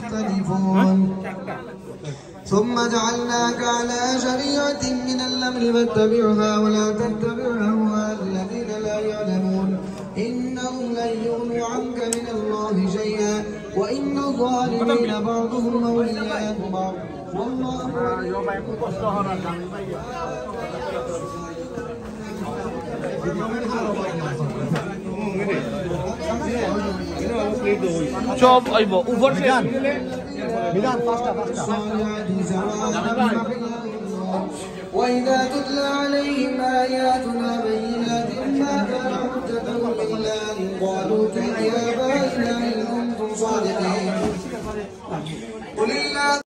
تختلفون ثم جعلناك على شريعة من الأمر فاتبعها ولا تتبع أهواء الذين لا يعلمون إنهم لن يغنوا عنك من الله شيئا وإن الظالمين بعضهم أولياء بعض والله Chop aibo over بدان وإذا تتلى عليهم آياتنا بينات ما كان حجتهم إلا أن قالوا ائتنا بآبائنا إن كنتم صادقين قل الله